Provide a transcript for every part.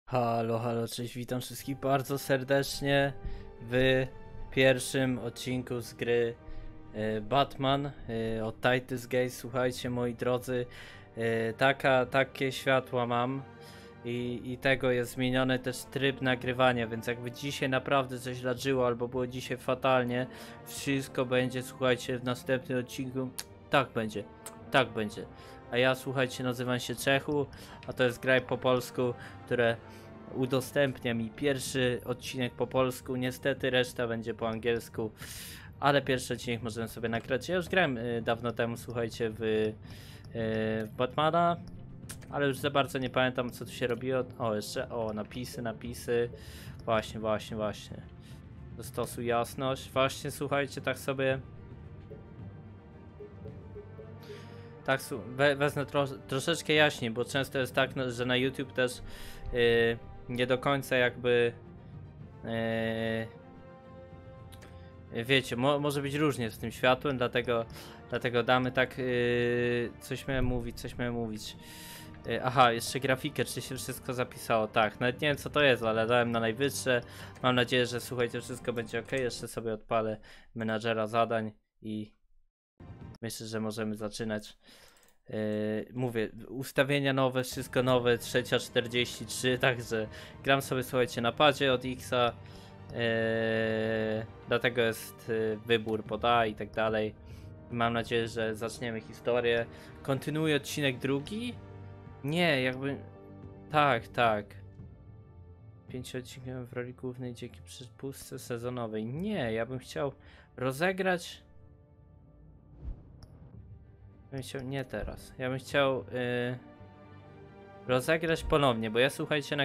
Halo, halo, cześć, witam wszystkich bardzo serdecznie w pierwszym odcinku z gry Batman od Titus Gate. Słuchajcie, moi drodzy, takie światła mam i tego jest zmieniony też tryb nagrywania, więc jakby dzisiaj naprawdę coś ladżyło albo było dzisiaj fatalnie, wszystko będzie, słuchajcie, w następnym odcinku. Tak będzie, tak będzie. A ja, słuchajcie, nazywam się Czechu, a to jest Graj po polsku, które udostępnia mi pierwszy odcinek po polsku. Niestety reszta będzie po angielsku, ale pierwszy odcinek możemy sobie nagrać. Ja już grałem dawno temu, słuchajcie, w Batmana, ale już za bardzo nie pamiętam, co tu się robiło. O, jeszcze, napisy. Właśnie. Dostosuj jasność. Właśnie, słuchajcie, tak sobie... Tak, wezmę troszeczkę jaśniej, bo często jest tak, no, że na YouTube też nie do końca jakby wiecie, może być różnie z tym światłem, dlatego damy tak, coś miałem mówić. Aha, jeszcze grafikę, czy się wszystko zapisało. Tak, nawet nie wiem, co to jest, ale dałem na najwyższe. Mam nadzieję, że słuchajcie, wszystko będzie ok. Jeszcze sobie odpalę menadżera zadań i myślę, że możemy zaczynać. Mówię, ustawienia nowe, wszystko nowe, 3:43, także gram sobie, słuchajcie, na padzie od Xa, dlatego jest wybór pod A i tak dalej. Mam nadzieję, że zaczniemy historię. Kontynuuję odcinek drugi? Nie, jakby... Tak. 5 odcinków w roli głównej dzięki przepustce sezonowej. Nie, ja bym chciał rozegrać... Nie teraz. Ja bym chciał rozegrać ponownie, bo ja, słuchajcie,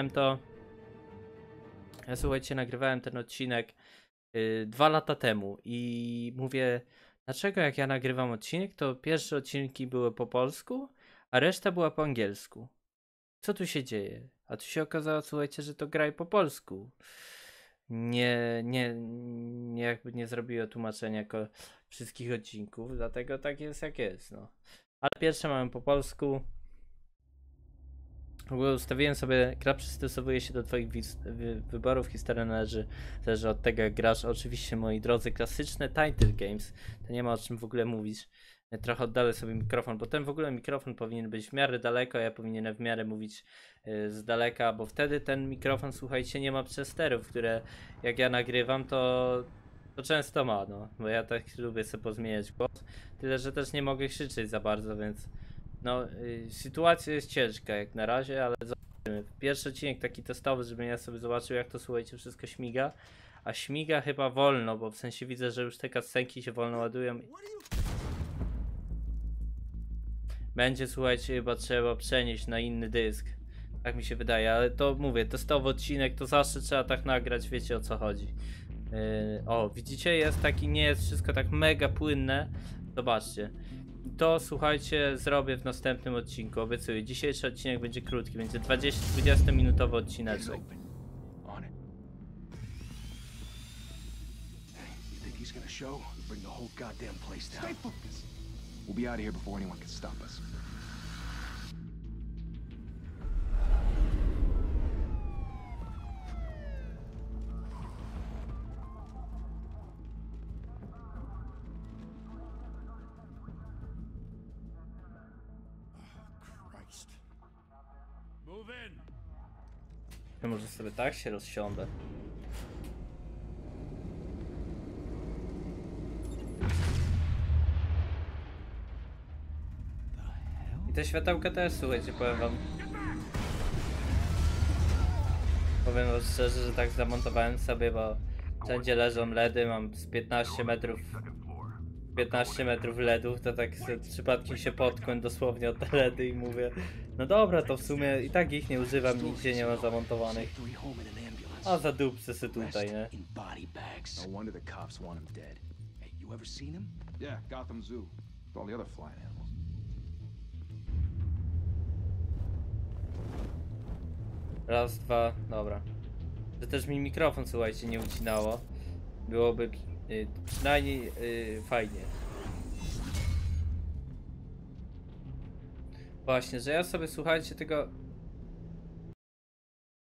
nagrywałem ten odcinek 2 lata temu i mówię, dlaczego jak ja nagrywam odcinek, to pierwsze odcinki były po polsku, a reszta była po angielsku. Co tu się dzieje? A tu się okazało, słuchajcie, że to graj po polsku. Jakby nie zrobiło tłumaczenia jako wszystkich odcinków, dlatego tak jest jak jest, no. Ale pierwsze mamy po polsku. W ogóle ustawiłem sobie, gra przystosowuje się do twoich wyborów, historia zależy od tego, jak grasz. Oczywiście, moi drodzy, klasyczne title games, to nie ma o czym w ogóle mówić. Trochę oddalę sobie mikrofon, bo ten w ogóle mikrofon powinien być w miarę daleko, ja powinienem w miarę mówić z daleka, bo wtedy ten mikrofon, słuchajcie, nie ma przesterów, które jak ja nagrywam, to często ma, no, bo ja tak lubię sobie pozmieniać głos, tyle, że też nie mogę krzyczeć za bardzo, więc no, sytuacja jest ciężka jak na razie, ale zobaczymy. Pierwszy odcinek taki testowy, żebym ja sobie zobaczył, jak to, słuchajcie, wszystko śmiga, a śmiga chyba wolno, bo w sensie widzę, że już te cutscenki się wolno ładują. Będzie, słuchajcie, chyba trzeba przenieść na inny dysk. Tak mi się wydaje, ale to mówię, testowy odcinek, to zawsze trzeba tak nagrać, wiecie o co chodzi. O, widzicie, jest taki, nie jest wszystko tak mega płynne. Zobaczcie. To, słuchajcie, zrobię w następnym odcinku, obiecuję. Dzisiejszy odcinek będzie krótki, będzie 20 minutowy odcineczek. We'll be out of here before anyone can stop us. Christ. Move in. Ja może sobie tak się rozsiądę. I te światełka też, słuchajcie, powiem wam szczerze, że tak zamontowałem sobie, bo wszędzie leżą LEDy, mam z 15 metrów LEDów, to tak przypadkiem się potknąłem dosłownie od te LEDy i mówię, no dobra, to w sumie i tak ich nie używam, nigdzie nie ma zamontowanych. A zadupcę se tutaj, nie? No wonder the cops want him dead. Hey, you ever seen him? Yeah, Gotham Zoo. With all the other flying animals. Raz, dwa, dobra. To też mi mikrofon, słuchajcie, nie ucinało. Byłoby przynajmniej fajnie. Właśnie, że ja sobie, słuchajcie, tego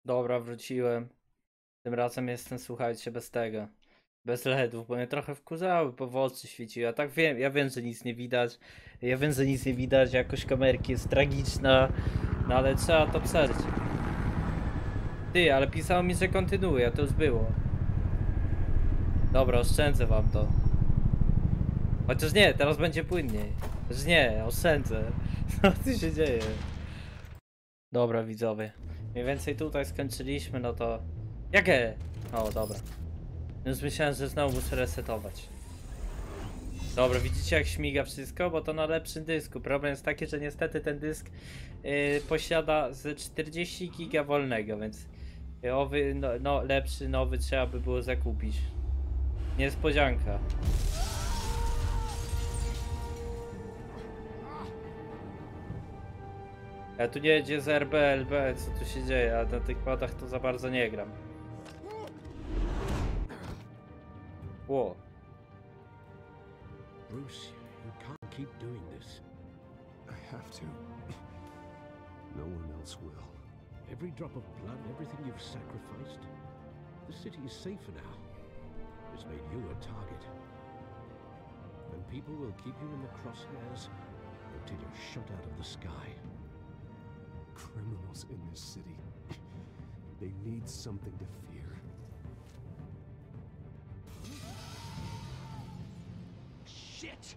Dobra, wróciłem. Tym razem jestem, słuchajcie, bez tego. Bez LEDów, bo mnie trochę wkurzały, bo w oczy świeciły. Ja wiem, że nic nie widać. Ja wiem, że nic nie widać, jakość kamerki jest tragiczna. No ale trzeba to przeżyć. Ty, ale pisało mi, że kontynuuje, a to już było. Dobra, oszczędzę wam to. Chociaż nie, teraz będzie płynniej. Chociaż nie, oszczędzę. Co tu się dzieje? Dobra, widzowie. Mniej więcej tutaj skończyliśmy, no to... Jakie? O, dobra. Już myślałem, że znowu muszę resetować. Dobra, widzicie jak śmiga wszystko? Bo to na lepszym dysku. Problem jest taki, że niestety ten dysk posiada ze 40 giga wolnego, więc owy, lepszy, nowy trzeba by było zakupić. Niespodzianka. Ja tu nie jedzie z RBLB, co tu się dzieje, a na tych padach to za bardzo nie gram. Ło. Bruce, you can't keep doing this. I have to. No one else will. Every drop of blood, everything you've sacrificed. The city is safer now. It's made you a target. And people will keep you in the crosshairs until you're shot out of the sky. Criminals in this city. They need something to fear. Shit!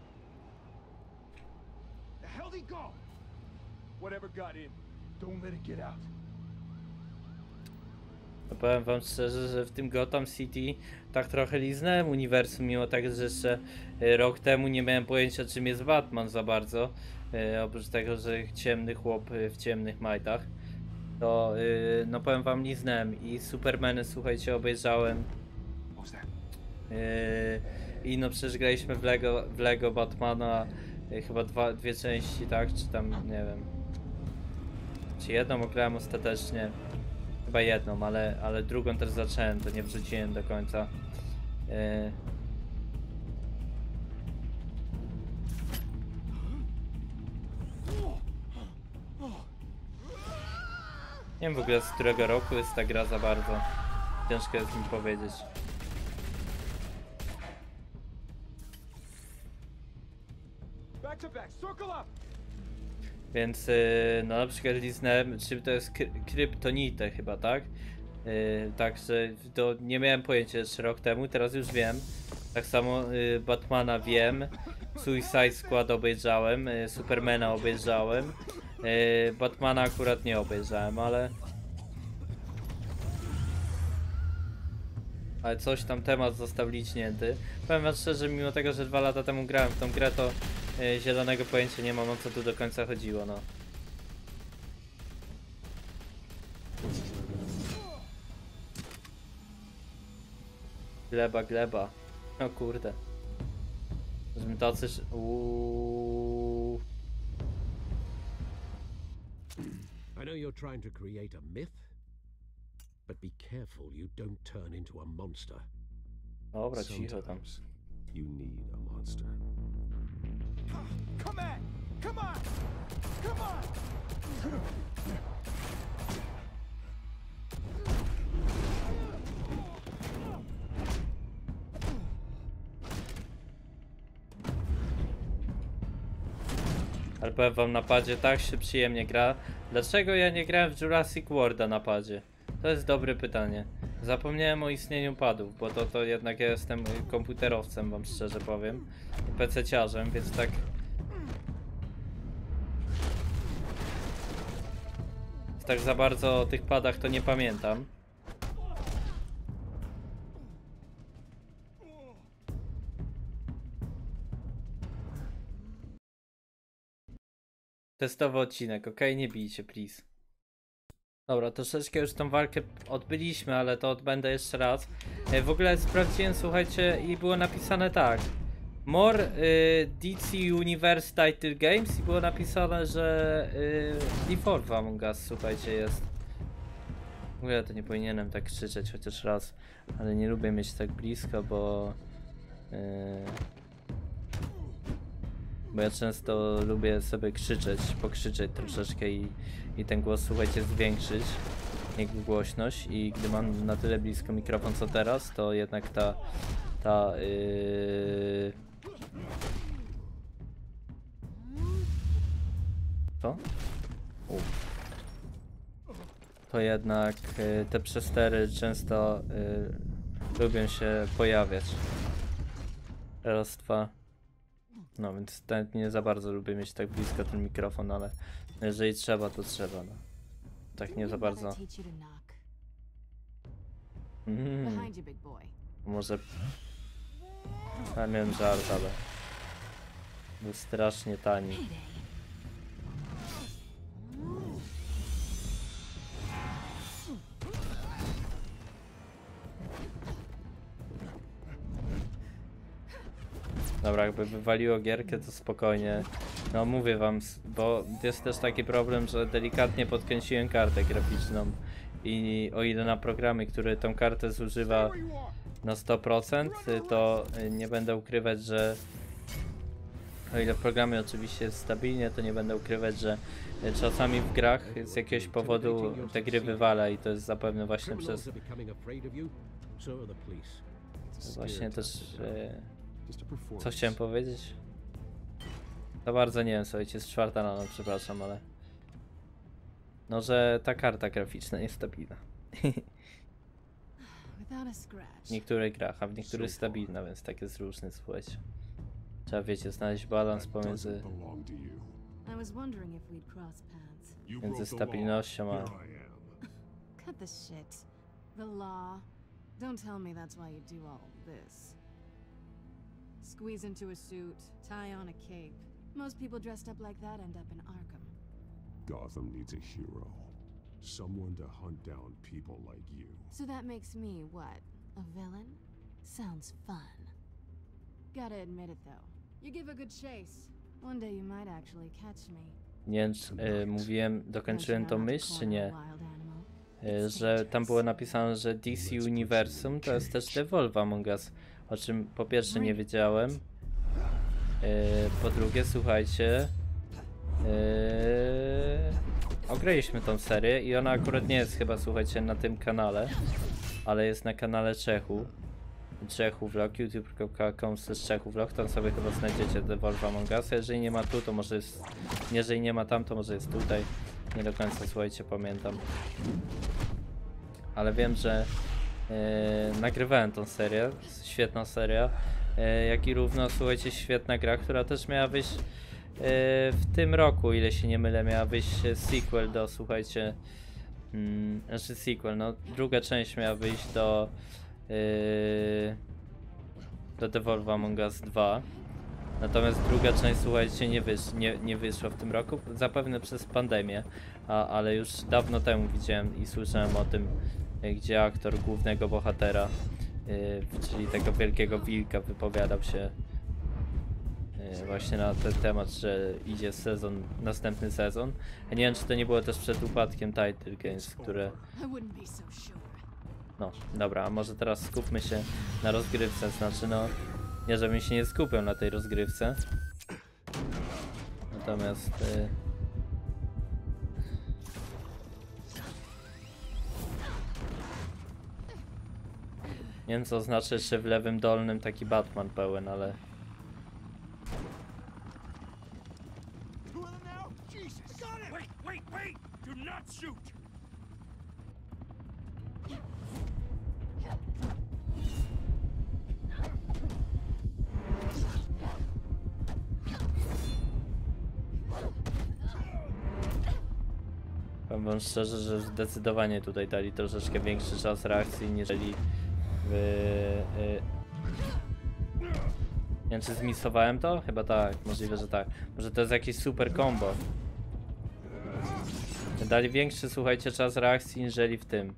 The hell did he go? Whatever got in, don't let it get out. No powiem wam szczerze, że w tym Gotham City tak trochę liznąłem uniwersum, mimo tak, że jeszcze rok temu nie miałem pojęcia czym jest Batman za bardzo. Oprócz tego, że ciemny chłop w ciemnych majtach. To no powiem wam liznąłem i Supermany, słuchajcie, obejrzałem. I no przecież graliśmy w Lego Batmana chyba dwie części, tak? Czy tam, nie wiem. Czy jedną ograłem ostatecznie. Chyba jedną, ale drugą też zacząłem, to nie wrzuciłem do końca. Nie wiem w ogóle z którego roku jest ta gra za bardzo. Ciężko jest mi powiedzieć. Więc no na przykład liznąłem, czym to jest kryptonite chyba, tak? Także to nie miałem pojęcia jeszcze rok temu, teraz już wiem. Tak samo Batmana wiem, Suicide Squad obejrzałem, Supermana obejrzałem. Batmana akurat nie obejrzałem, ale coś tam temat został licznięty. Powiem wam szczerze, mimo tego, że 2 lata temu grałem w tą grę, to zielonego pojęcia nie mam, o co tu do końca chodziło, no. Gleba. O kurde. Żebym tacy... I know you're trying to create a myth, but be careful you don't turn into a monster. Dobra, cicho tam. Sometimes you need a monster. Come on! Come on! Come on! Ale powiem wam, na padzie tak się przyjemnie gra. Dlaczego ja nie grałem w Jurassic Worlda na padzie? To jest dobre pytanie. Zapomniałem o istnieniu padów, bo to jednak ja jestem komputerowcem, wam szczerze powiem. PC-ciarzem, więc tak za bardzo o tych padach to nie pamiętam. Testowy odcinek, ok? Nie bijcie, please. Dobra, troszeczkę już tą walkę odbyliśmy, ale to odbędę jeszcze raz. W ogóle sprawdziłem, słuchajcie, i było napisane tak. More DC Universe Title Games i było napisane, że Default w Among Us, słuchajcie, jest. W ogóle to nie powinienem tak krzyczeć chociaż raz, ale nie lubię mieć tak blisko, bo ja często lubię sobie krzyczeć, pokrzyczeć troszeczkę i ten głos, słuchajcie, zwiększyć. jego głośność i gdy mam na tyle blisko mikrofon co teraz, to jednak co? To jednak te przestery często lubią się pojawiać. Raz, dwa. No więc nie za bardzo lubię mieć tak blisko ten mikrofon, ale jeżeli trzeba, to trzeba. No. Tak nie za bardzo. Może... Ja miałem żart, ale... Był strasznie tani. Dobra, jakby wywaliło gierkę, to spokojnie. No mówię wam, bo jest też taki problem, że delikatnie podkręciłem kartę graficzną i o ile na programy, które tą kartę zużywa na 100%, to nie będę ukrywać, że o ile w programie oczywiście jest stabilnie, to nie będę ukrywać, że czasami w grach z jakiegoś powodu te gry wywala i to jest zapewne właśnie przez... Właśnie też... Co chciałem powiedzieć? To bardzo nie wiem, słuchajcie, jest 4 rano, przepraszam, ale... No, że ta karta graficzna jest stabilna. W niektórych grach, a w niektórych stabilna, więc tak jest różny, słuchajcie. Trzeba, wiecie, znaleźć balans pomiędzy... między stabilnością a... Cut the shit. The law. Don't tell me that's why you do all this. Squeeze into a suit, tie on a cape. Most people dressed up like that end up in Arkham. Gotham needs a hero. Someone to hunt down people like you. So that makes me what? A villain? Sounds fun. Gotta admit it though. You give a good chase. One day you might actually catch me. Nie wiem, mówiłem, dokończyłem tą myśl, czy nie? Że tam było napisane, że DC Universum to jest też Devolve Among Us. O czym po pierwsze nie wiedziałem. Po drugie, słuchajcie, ograliśmy tą serię i ona akurat nie jest chyba, słuchajcie, na tym kanale, ale jest na kanale Czechówlog, youtube.com/Czechówlog, tam sobie chyba znajdziecie Devolve Among Us. Jeżeli nie ma tu, to może jest, jeżeli nie ma tam, to może jest tutaj. Nie do końca, słuchajcie, pamiętam. Ale wiem, że nagrywałem tą serię, świetna seria, jak i równo, słuchajcie, świetna gra, która też miała wyjść w tym roku, ile się nie mylę, miała wyjść sequel do, słuchajcie, znaczy sequel, no druga część miała wyjść do Devolve Among Us 2. Natomiast druga część, słuchajcie, nie wyszła w tym roku, zapewne przez pandemię, ale już dawno temu widziałem i słyszałem o tym, gdzie aktor głównego bohatera, czyli tego wielkiego wilka, wypowiadał się właśnie na ten temat, że idzie sezon, następny sezon. Ja nie wiem, czy to nie było też przed upadkiem Telltale Games, które... No, dobra, a może teraz skupmy się na rozgrywce, znaczy no... Nie, żebym się nie skupiał na tej rozgrywce. Natomiast... Nie wiem, co znaczy jeszcze w lewym dolnym taki Batman pełen, ale... Powiem wam szczerze, że zdecydowanie tutaj dali troszeczkę większy czas reakcji, niżeli nie wiem, czy zmisowałem to? Chyba tak, możliwe, że tak. Może to jest jakiś super combo. Dali większy, słuchajcie, czas reakcji, niżeli w tym.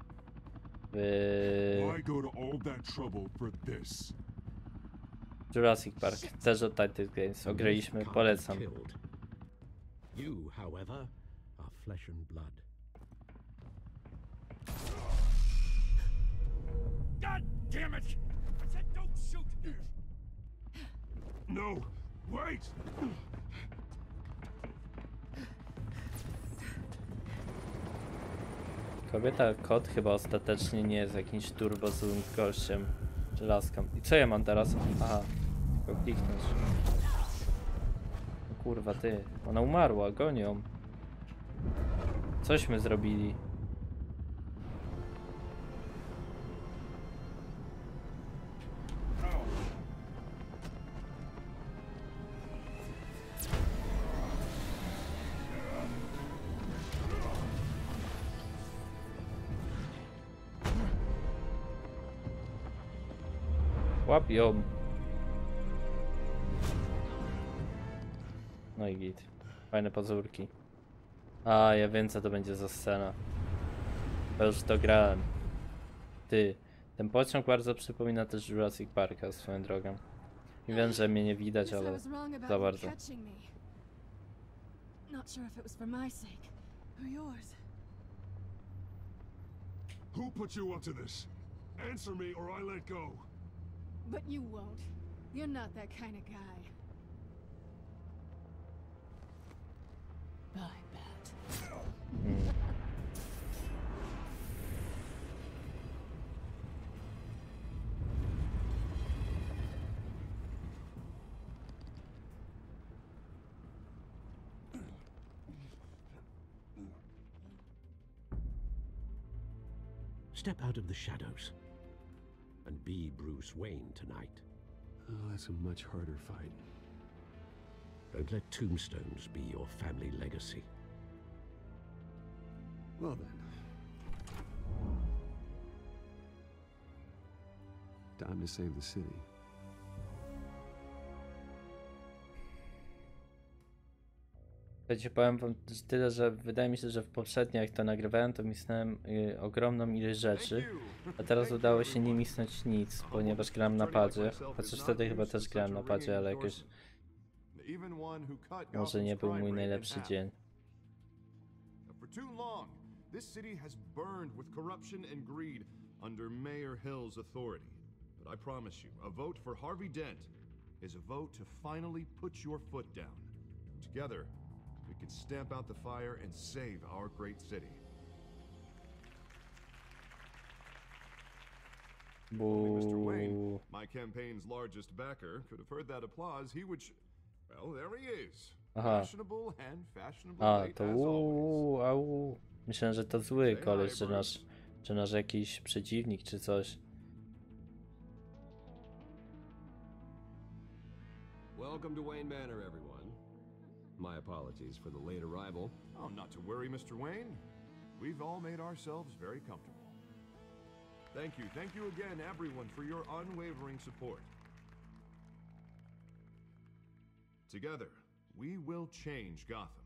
Jurassic Park, też od Telltale Games. Ograliśmy, polecam. You, however, are flesh and blood. God damn it! I said don't shoot! No! Wait! Kobieta kot chyba ostatecznie nie jest jakimś turbo złym gościem czy laską. I co ja mam teraz? Aha, tylko kliknąć. No kurwa ty, ona umarła, gonią. Cośmy zrobili. Łap ją. No i git. Fajne pazurki. A, ja wiem co to będzie za scena. Bo już to grałem. Ty, ten pociąg bardzo przypomina też Jurassic Parka swoją drogą. I wiem, że mnie nie widać, Guess I ale was wrong about za you bardzo. catching me. Not sure if it was for my sake or yours. Who put you up to this? Answer me or I let go. But you won't. You're not that kind of guy. I bet. Step out of the shadows and be Bruce Wayne tonight. Oh, that's a much harder fight. Don't let tombstones be your family legacy. Well then. Time to save the city. Słuchajcie, powiem wam tyle, że wydaje mi się, że w poprzedniej jak to nagrywałem, to misnąłem ogromną ilość rzeczy, a teraz udało się nie misnąć nic, ponieważ gram na padzie, chociaż wtedy chyba też grałem na padzie, ale jakoś może nie był mój najlepszy dzień. For too long, this city has burned with corruption and greed under Mayor Hill's authority. But I promise you, a vote for Harvey Dent is a vote to finally put your foot down. Together, we can stamp out the fire and save our great city. Only Mr. Wayne, my campaign's largest backer, could have heard that applause, he would well, there he is. Aha. Fashionable and fashionable A, late to as always. au. Myślałem, że to zły koleś, że nasz jakiś przeciwnik czy coś. Welcome to Wayne Manor, everyone. My apologies for the late arrival. Oh, not to worry, Mr. Wayne. We've all made ourselves very comfortable. Thank you again, everyone, for your unwavering support. Together, we will change Gotham.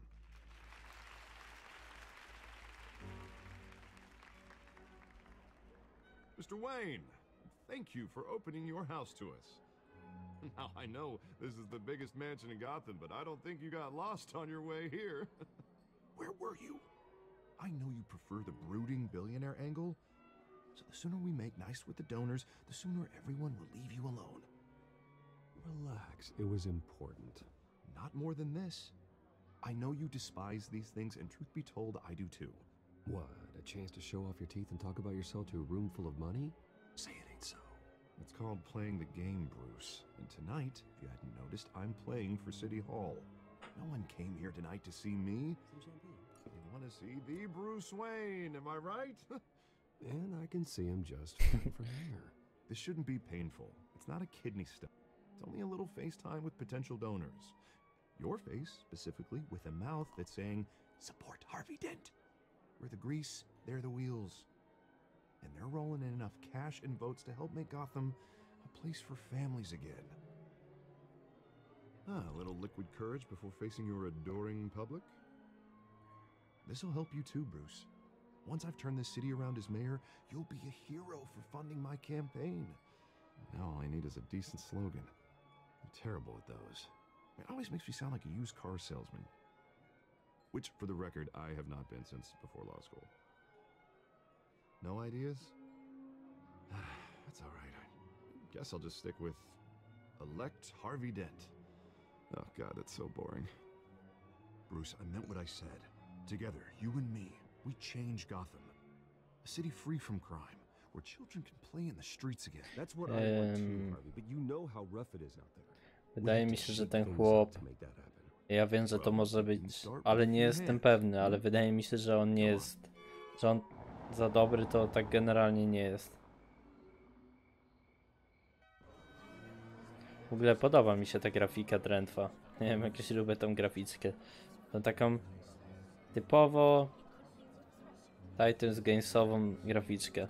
Mr. Wayne, thank you for opening your house to us. Now, I know this is the biggest mansion in Gotham, but I don't think you got lost on your way here. Where were you? I know you prefer the brooding billionaire angle, so the sooner we make nice with the donors, the sooner everyone will leave you alone. Relax, it was important. Not more than this. I know you despise these things, and truth be told, I do too. What, a chance to show off your teeth and talk about yourself to a room full of money? Say it ain't so. It's called playing the game, Bruce. And tonight, if you hadn't noticed, I'm playing for City Hall. No one came here tonight to see me. They want to see the Bruce Wayne, am I right? And I can see him just fine from here. This shouldn't be painful. It's not a kidney stone. It's only a little FaceTime with potential donors. Your face, specifically, with a mouth that's saying, support Harvey Dent. We're the grease, they're the wheels. And they're rolling in enough cash and votes to help make Gotham a place for families again. A little liquid courage before facing your adoring public? This'll help you too, Bruce. Once I've turned this city around as mayor, you'll be a hero for funding my campaign. Now all I need is a decent slogan. I'm terrible at those. It always makes me sound like a used car salesman. Which, for the record, I have not been since before law school. No ideas? That's all right. I guess I'll just stick with elect Harvey Dent. Oh God, that's so boring. Bruce, I meant what I said. Together, you and me, we change Gotham. A city free from crime, where children can play in the streets again. That's what I want too, Harvey, but you know how rough it is out there. Wydaje mi się, że ten chłop... Ja wiem, że to może być... Ale nie jestem pewny, ale wydaje mi się, że on nie jest... Że on za dobry to tak generalnie nie jest. W ogóle podoba mi się ta grafika Drętwa. Nie wiem, jakieś lubię tą graficzkę. To taką typowo Titans Gamesową graficzkę.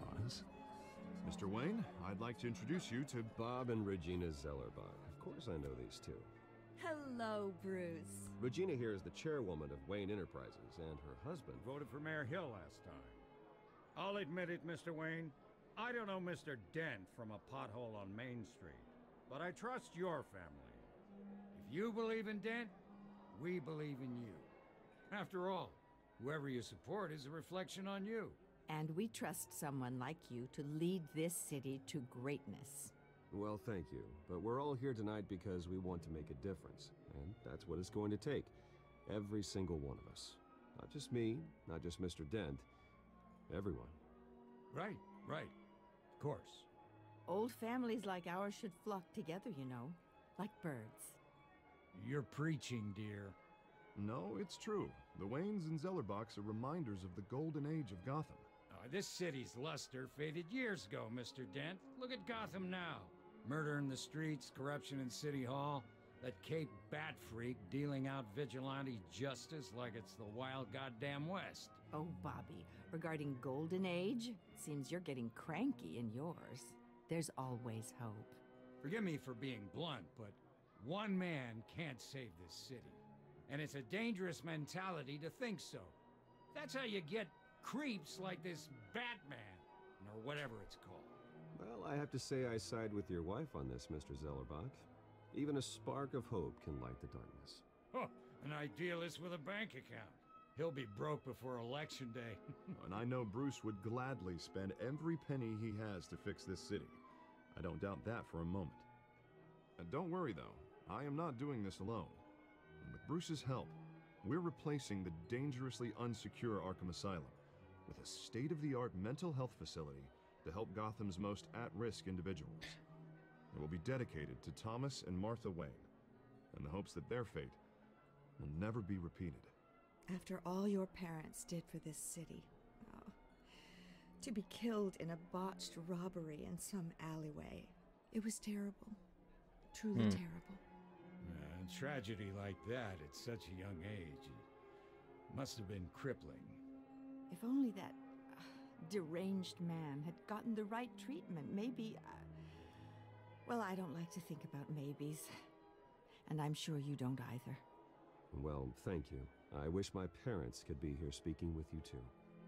Mr. Wayne, I'd like to introduce you to Bob and Regina Zellerbach. Of course I know these two. Hello, Bruce. Regina here is the chairwoman of Wayne Enterprises, and her husband... Voted for Mayor Hill last time. I'll admit it, Mr. Wayne. I don't know Mr. Dent from a pothole on Main Street, but I trust your family. If you believe in Dent, we believe in you. After all, whoever you support is a reflection on you. And we trust someone like you to lead this city to greatness. Well, thank you, but we're all here tonight because we want to make a difference, and that's what it's going to take. Every single one of us. Not just me, not just Mr. Dent. Everyone. Right, right. Of course. Old families like ours should flock together, you know, like birds. You're preaching, dear. No, it's true. The Waynes and Zellerbachs are reminders of the golden age of Gotham. This city's luster faded years ago, Mr. Dent. Look at Gotham now. Murder in the streets, corruption in City Hall, that Cape Bat freak dealing out vigilante justice like it's the wild goddamn West. Oh, Bobby, regarding Golden Age, seems you're getting cranky in yours. There's always hope. Forgive me for being blunt, but one man can't save this city. And it's a dangerous mentality to think so. That's how you get creeps like this Batman, or whatever it's called. Well, I have to say I side with your wife on this, Mr. Zellerbach. Even a spark of hope can light the darkness. Oh, an idealist with a bank account. He'll be broke before Election Day. And I know Bruce would gladly spend every penny he has to fix this city. I don't doubt that for a moment. And don't worry, though. I am not doing this alone. And with Bruce's help, we're replacing the dangerously unsecure Arkham Asylum with a state-of-the-art mental health facility to help Gotham's most at-risk individuals. It will be dedicated to Thomas and Martha Wayne, in the hopes that their fate will never be repeated. After all your parents did for this city, to be killed in a botched robbery in some alleyway, it was terrible. Truly terrible. A tragedy like that at such a young age must have been crippling. If only that deranged man had gotten the right treatment, maybe... well, I don't like to think about maybes. And I'm sure you don't either. Well, thank you. I wish my parents could be here speaking with you too.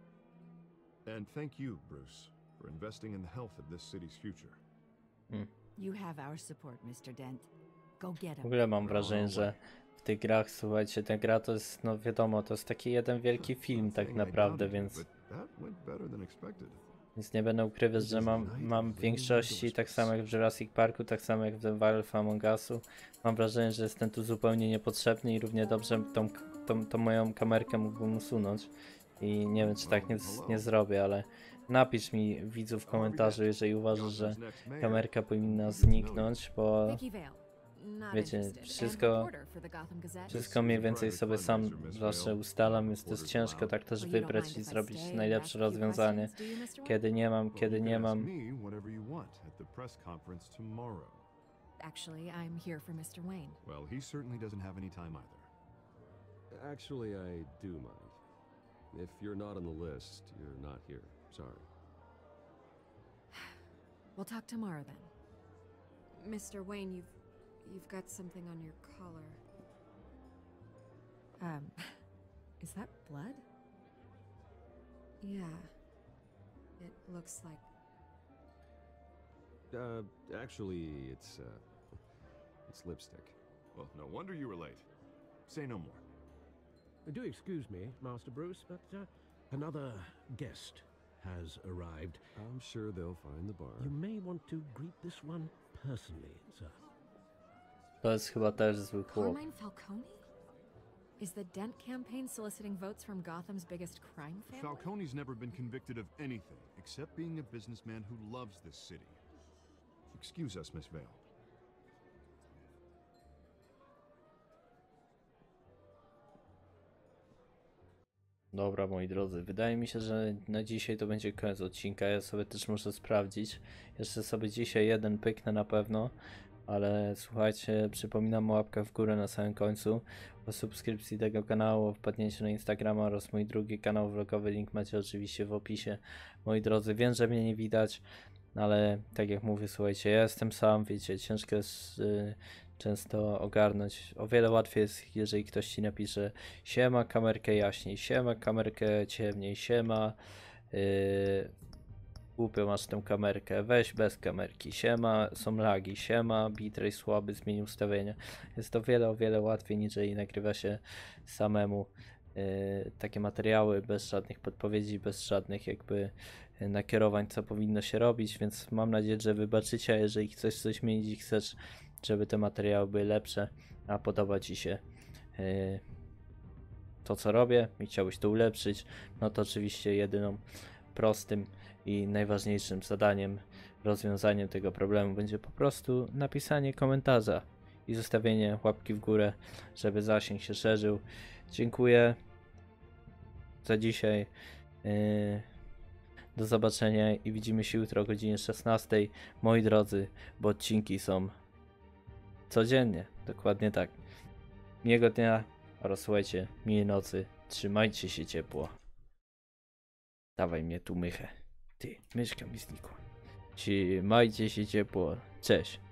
And thank you, Bruce, for investing in the health of this city's future. You have our support, Mr. Dent. Go get W him. ogóle mam wrażenie, że w tych grach, słuchajcie, ta gra to jest, no wiadomo, to jest taki jeden wielki film tak naprawdę, więc nie będę ukrywać, że mam w większości, tak samo jak w Jurassic Parku, tak samo jak w The Wild of Among Usu, mam wrażenie, że jestem tu zupełnie niepotrzebny i równie dobrze tą moją kamerkę mógłbym usunąć i nie wiem, czy tak nie zrobię, ale napisz mi, widzu, w komentarzu, jeżeli uważasz, że kamerka powinna zniknąć, bo wiecie, wszystko mniej więcej sobie sam zawsze ustalam, jest też ciężko tak też wybrać i zrobić najlepsze rozwiązanie, kiedy nie mam. Actually, I'm here for Mr. Wayne. Well, he certainly doesn't have any time either. Actually, I do mind. If you're not on the list, you're not here. Sorry. We'll talk tomorrow then. Mr. Wayne, you've got something on your collar. Is that blood? Yeah. It looks like... Actually, it's lipstick. Well, no wonder you were late. Say no more. Do excuse me, Master Bruce, but another guest has arrived. I'm sure they'll find the bar. You may want to greet this one personally, sir. To jest chyba też zły chłop. Carmine Falcone? Is the Dent campaign soliciting votes from Gotham's biggest crime family? Falcone's never been convicted of anything except being a businessman who loves this city. Excuse us, Miss Vale. Dobra, moi drodzy, wydaje mi się, że na dzisiaj to będzie koniec odcinka. Ja sobie też muszę sprawdzić. Jeszcze sobie dzisiaj jeden pyknę na pewno, ale słuchajcie, przypominam o łapkach w górę na samym końcu, o subskrypcji tego kanału, o wpadnięciu na Instagrama oraz mój drugi kanał vlogowy, link macie oczywiście w opisie. Moi drodzy, wiem, że mnie nie widać, ale tak jak mówię, słuchajcie, ja jestem sam, wiecie, ciężko jest często ogarnąć. O wiele łatwiej jest, jeżeli ktoś ci napisze: siema, kamerkę jaśniej, siema, kamerkę ciemniej, siema, głupio masz tę kamerkę, weź bez kamerki, siema, są lagi, siema, bitrate słaby, zmień ustawienia. Jest to o wiele łatwiej, niżeli nagrywa się samemu takie materiały bez żadnych podpowiedzi, bez żadnych jakby nakierowań, co powinno się robić, więc mam nadzieję, że wybaczycie, a jeżeli chcesz coś zmienić i chcesz, żeby te materiały były lepsze, a podoba ci się to, co robię i chciałbyś to ulepszyć, no to oczywiście jedyną prostym i najważniejszym zadaniem, rozwiązaniem tego problemu będzie po prostu napisanie komentarza i zostawienie łapki w górę, żeby zasięg się szerzył. Dziękuję za dzisiaj. Do zobaczenia i widzimy się jutro o godzinie 16. Moi drodzy, bo odcinki są codziennie, dokładnie tak. Miłego dnia oraz słuchajcie, miłej nocy. Trzymajcie się ciepło. Dawaj mnie tu mychę. Ty, myszka mi znikła. Trzymajcie się ciepło. Cześć.